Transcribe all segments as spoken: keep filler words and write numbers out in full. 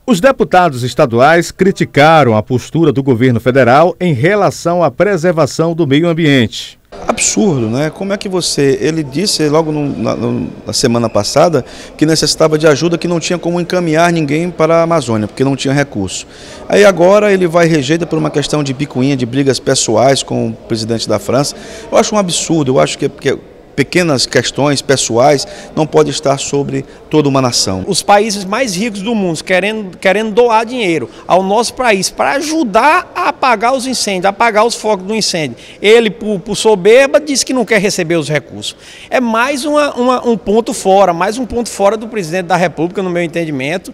Os deputados estaduais criticaram a postura do governo federal em relação à preservação do meio ambiente. Absurdo, né? Como é que você... Ele disse logo no, na, no, na semana passada que necessitava de ajuda, que não tinha como encaminhar ninguém para a Amazônia, porque não tinha recurso. Aí agora ele vai rejeita por uma questão de picuinha, de brigas pessoais com o presidente da França. Eu acho um absurdo, eu acho que... que pequenas questões pessoais não podem estar sobre toda uma nação. Os países mais ricos do mundo querendo, querendo doar dinheiro ao nosso país para ajudar a apagar os incêndios, a apagar os focos do incêndio. Ele, por, por soberba, disse que não quer receber os recursos. É mais uma, uma, um ponto fora, mais um ponto fora do presidente da República, no meu entendimento,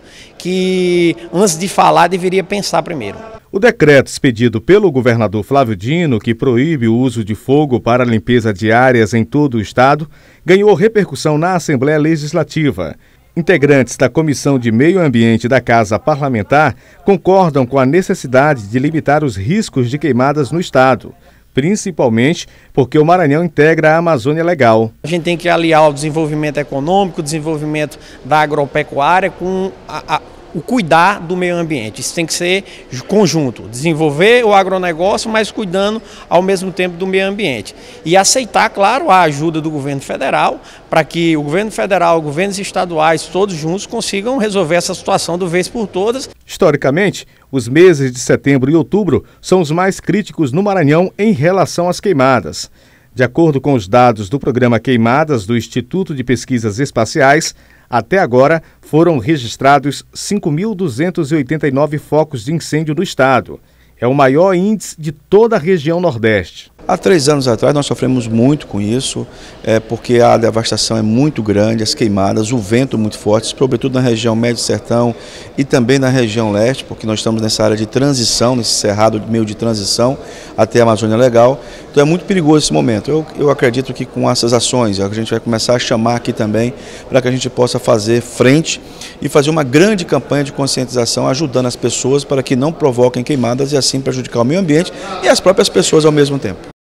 que antes de falar deveria pensar primeiro. O decreto expedido pelo governador Flávio Dino, que proíbe o uso de fogo para a limpeza de áreas em todo o estado, ganhou repercussão na Assembleia Legislativa. Integrantes da Comissão de Meio Ambiente da Casa Parlamentar concordam com a necessidade de limitar os riscos de queimadas no estado, principalmente porque o Maranhão integra a Amazônia Legal. A gente tem que aliar o desenvolvimento econômico, o desenvolvimento da agropecuária com a, a o cuidar do meio ambiente. Isso tem que ser conjunto, desenvolver o agronegócio, mas cuidando ao mesmo tempo do meio ambiente. E aceitar, claro, a ajuda do governo federal, para que o governo federal, governos estaduais, todos juntos consigam resolver essa situação de vez por todas. Historicamente, os meses de setembro e outubro são os mais críticos no Maranhão em relação às queimadas. De acordo com os dados do programa Queimadas do Instituto de Pesquisas Espaciais, até agora foram registrados cinco mil duzentos e oitenta e nove focos de incêndio no estado. É o maior índice de toda a região Nordeste. Há três anos atrás nós sofremos muito com isso, é, porque a devastação é muito grande, as queimadas, o vento muito forte, sobretudo na região Médio Sertão e também na região Leste, porque nós estamos nessa área de transição, nesse cerrado meio de transição até a Amazônia Legal. Então é muito perigoso esse momento. Eu, eu acredito que com essas ações a gente vai começar a chamar aqui também para que a gente possa fazer frente e fazer uma grande campanha de conscientização ajudando as pessoas para que não provoquem queimadas e assim prejudicar o meio ambiente e as próprias pessoas ao mesmo tempo.